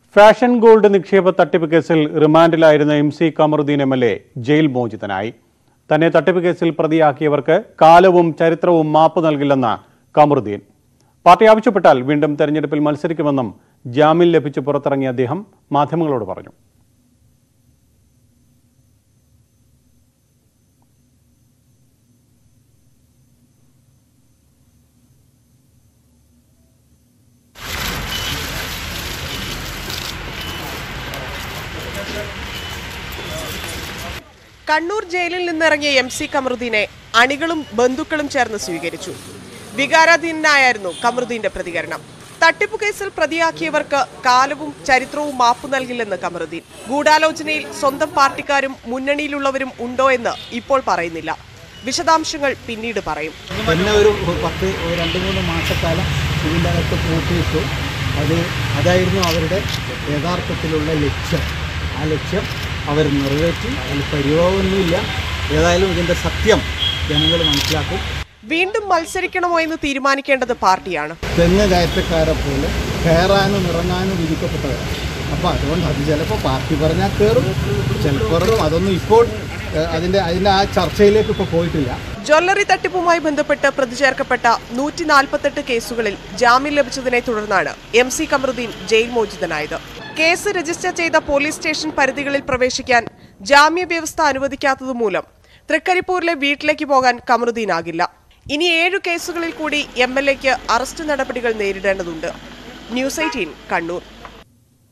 Fashion gold നിക്ഷേപ തട്ടിപ്പ് കേസിൽ റിമാൻഡിലായിരുന്ന MC കമറുദ്ദീൻ MLA ജയിൽ മോചിതനായി. തന്നെ തട്ടിപ്പ് കേസിൽ പ്രതിയാക്കിയവർക്ക് കാലവും ചരിത്രവും മാപ്പ് നൽകില്ലെന്ന് കമറുദ്ദീൻ. പാർട്ടി ആവശ്യപ്പെട്ടാൽ വീണ്ടും തെരഞ്ഞെടുപ്പിൽ മത്സരിക്കുമെന്നും ജാമ്യം ലഭിച്ച് പുറത്തിറങ്ങിയ അദ്ദേഹം മാധ്യമങ്ങളോട് പറഞ്ഞു. കണ്ണൂർ ജയിലിൽ നിന്നിറങ്ങിയ MC കമറുദ്ദീനെ അണികളും ബന്ധുക്കളും ചേർന്ന് സ്വീകരിച്ചു. വികാരാധീനനായിരുന്നു കമറുദ്ദീന്റെ പ്രതികരണം. തട്ടിപ്പു കേസിൽ പ്രതിയാക്കിയവർക്ക് കാലവും ചരിത്രവും മാപ്പു നൽകില്ലെന്ന് കമറുദ്ദീൻ. ഗൂഢാലോചനയിൽ സ്വന്തം പാർട്ടിക്കാരും മുന്നണിയിലുള്ളവരും ഉണ്ടോ എന്ന് ഇപ്പോൾ പറയുന്നില്ല. വിശദാംശങ്ങൾ പിന്നീട് പറയും. പിന്നെ ഒരു 2-3 മാസക്കാലം ഇതിൻ്റെ അകത്ത് പൂട്ടിയിട്ടു. അതായിരുന്നു അവരുടെ യഥാർത്ഥത്തിലുള്ള ലക്ഷ്യം. ആ ലക്ഷ്യം അവർ നിറവേറ്റി. അതിൽ പരിഭവമൊന്നുമില്ല. ഏതായാലും ഇതിൻ്റെ സത്യം ജനങ്ങൾ മനസ്സിലാക്കും. വീണ്ടും മത്സരിക്കണമോ എന്ന് തീരുമാനിക്കേണ്ടത് പാർട്ടിയാണ്. തെങ്ങ് കയറ്റക്കാരെ പോലെ കയറാനും ഇറങ്ങാനും വിധിക്കപ്പെട്ടവരാണ്. അപ്പോൾ അതുകൊണ്ട് അത് ചിലപ്പോൾ പാർട്ടി പറഞ്ഞാൽ കയറും, ചിലപ്പോൾ അതൊന്നും ഇപ്പോൾ അതിൻ്റെ ആ ചർച്ചയിലേക്ക് ഇപ്പോൾ പോയിട്ടില്ല. ജ്വല്ലറി തട്ടിപ്പുമായി ബന്ധപ്പെട്ട് പ്രതി ചേർക്കപ്പെട്ട 148 കേസുകളിൽ ജാമ്യം ലഭിച്ചതിനെ തുടർന്നാണ് MC കമറുദ്ദീൻ ജയിൽ മോചിതനായത്. കേസ് രജിസ്റ്റർ ചെയ്ത പോലീസ് സ്റ്റേഷൻ പരിധികളിൽ പ്രവേശിക്കാൻ ജാമ്യ വ്യവസ്ഥ അനുവദിക്കാത്തതുമൂലം തൃക്കരിപ്പൂരിലെ വീട്ടിലേക്ക് പോകാൻ കമറുദ്ദീനാകില്ല. ഇനി 7 കേസുകളിൽ കൂടി MLAക്ക് അറസ്റ്റ് നടപടികൾ നേരിടേണ്ടതുണ്ട്. News 18 കണ്ണൂർ.